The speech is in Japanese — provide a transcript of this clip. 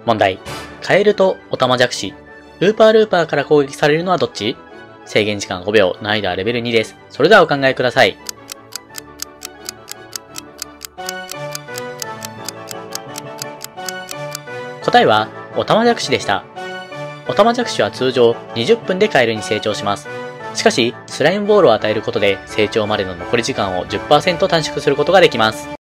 問題。カエルとオタマジャクシ。ルーパーから攻撃されるのはどっち？制限時間5秒。難易度はレベル2です。それではお考えください。答えは、オタマジャクシでした。オタマジャクシは通常20分でカエルに成長します。しかし、スライムボールを与えることで成長までの残り時間を 10% 短縮することができます。